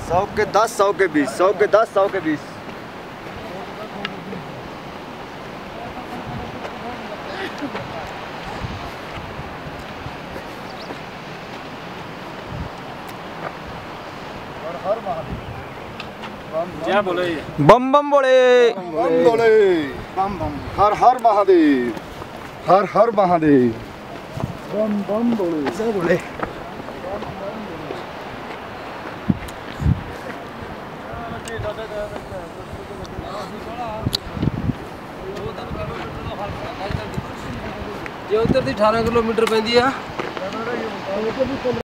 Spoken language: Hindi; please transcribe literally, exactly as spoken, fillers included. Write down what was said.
सौ के दस, सौ के बीस, सौ के दस, सौ के बीस। क्या बोले? बम बम बोले, बम बोले, बम बम। हर हर महादेव, हर हर महादेव, बम बम बोले, क्या बोले? ये उधर दी अठारह किलोमीटर पैंदी है।